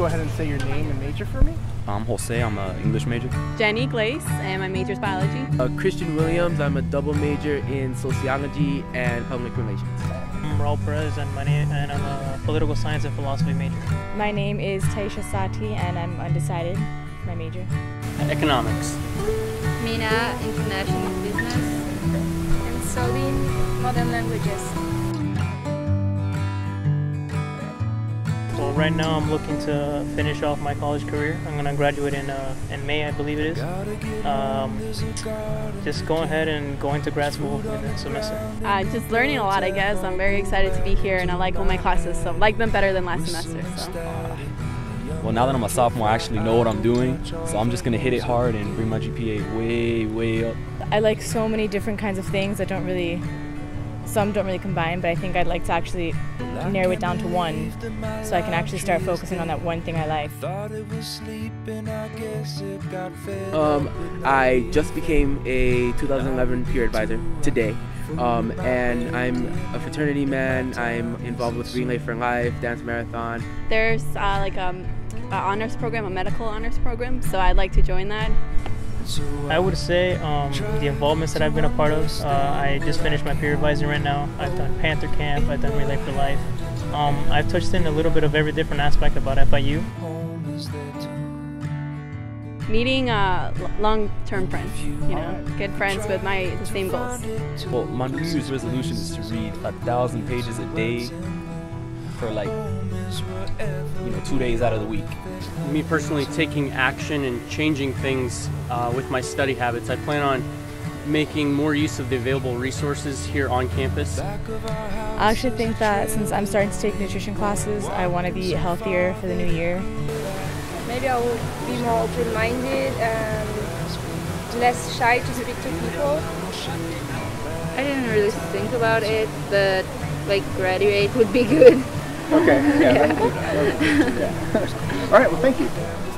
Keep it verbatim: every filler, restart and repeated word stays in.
go ahead and say your name and major for me? I'm Jose, I'm an English major. Jenny Glaze, and my major is biology. Uh, Christian Williams, I'm a double major in sociology and public relations. I'm Raul Perez, and my name, and I'm a political science and philosophy major. My name is Taisha Sati, and I'm undecided for my major. Economics. Mina, international business. And Celine, modern languages. So right now I'm looking to finish off my college career. I'm going to graduate in uh, in May, I believe it is. Um, just going ahead and going to grad school in the semester. Uh, just learning a lot, I guess. I'm very excited to be here, and I like all my classes, so I like them better than last semester. So. Uh, well, now that I'm a sophomore, I actually know what I'm doing, so I'm just going to hit it hard and bring my G P A way, way up. I like so many different kinds of things that don't really, some don't really combine, but I think I'd like to actually narrow it down to one so I can actually start focusing on that one thing I like. Um, I just became a two thousand eleven peer advisor today, um, and I'm a fraternity man. I'm involved with Relay for Life, Dance Marathon. There's uh, like um, an honors program, a medical honors program, so I'd like to join that. I would say um, the involvements that I've been a part of, uh, I just finished my peer advising right now. I've done Panther Camp, I've done Relay for Life. Um, I've touched in a little bit of every different aspect about F I U. Meeting uh, long-term friends, you know, good friends with my the same goals. Well, my New Year's resolution is to read a thousand pages a day for like, you know, two days out of the week. Me personally, taking action and changing things uh, with my study habits. I plan on making more use of the available resources here on campus. I actually think that since I'm starting to take nutrition classes, I want to be healthier for the new year. Maybe I will be more open-minded and less shy to speak to people. I didn't really think about it, but like graduate would be good. Okay, yeah, yeah. That would be, yeah. All right, well, thank you.